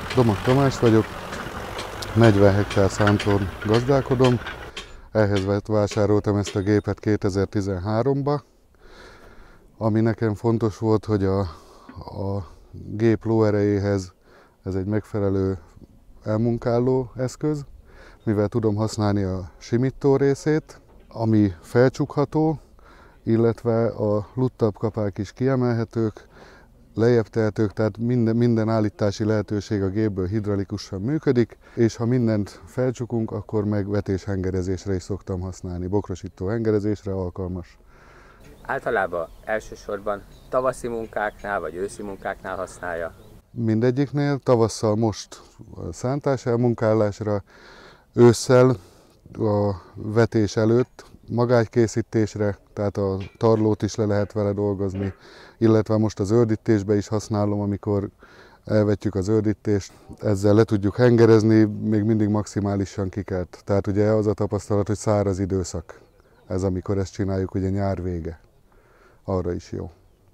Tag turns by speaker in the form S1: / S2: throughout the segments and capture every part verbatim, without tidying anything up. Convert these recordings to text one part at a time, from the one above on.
S1: Domak Tamás vagyok, negyven hektár szánton gazdálkodom. Ehhez vásároltam ezt a gépet kétezer-tizenháromba, ami nekem fontos volt, hogy a, a gép lóerejéhez ez egy megfelelő elmunkáló eszköz, mivel tudom használni a simító részét, ami felcsukható, illetve a luttabb kapák is kiemelhetők, lejjebb tehetők, tehát minden, minden állítási lehetőség a gépből hidraulikusan működik, és ha mindent felcsukunk, akkor meg vetéshengerezésre is szoktam használni, bokrosító hengerezésre alkalmas.
S2: Általában elsősorban tavaszi munkáknál vagy őszi munkáknál használja?
S1: Mindegyiknél, tavasszal most szántás elmunkálásra, ősszel a vetés előtt magágykészítésre, tehát a tarlót is le lehet vele dolgozni, illetve most az zöldítésbe is használom, amikor elvetjük a zöldítést, ezzel le tudjuk hengerezni, még mindig maximálisan kikelt. Tehát ugye az a tapasztalat, hogy száraz időszak, ez amikor ezt csináljuk, ugye nyár vége, arra is jó.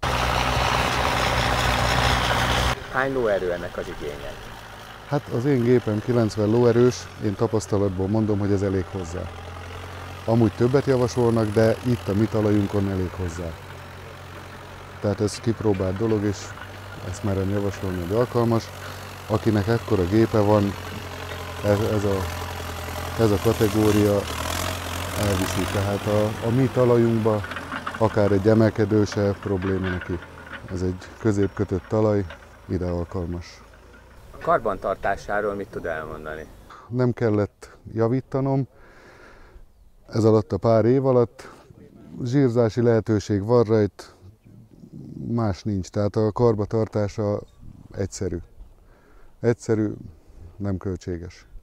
S2: Hány lóerő ennek az igénye?
S1: Hát az én gépem kilencven lóerős, én tapasztalatból mondom, hogy ez elég hozzá. Amúgy többet javasolnak, de itt a mi talajunkon elég hozzá. Tehát ez kipróbált dolog, és ezt merem javasolni, hogy alkalmas. Akinek ekkora gépe van, ez, ez, a, ez a kategória elviszi. Tehát a, a mi talajunkba akár egy emelkedő se probléma neki. Ez egy középkötött talaj, ide alkalmas.
S2: A karbantartásáról mit tud elmondani?
S1: Nem kellett javítanom. Ez alatt a pár év alatt zsírzási lehetőség van rajta, más nincs, tehát a karbantartása egyszerű. Egyszerű, nem költséges.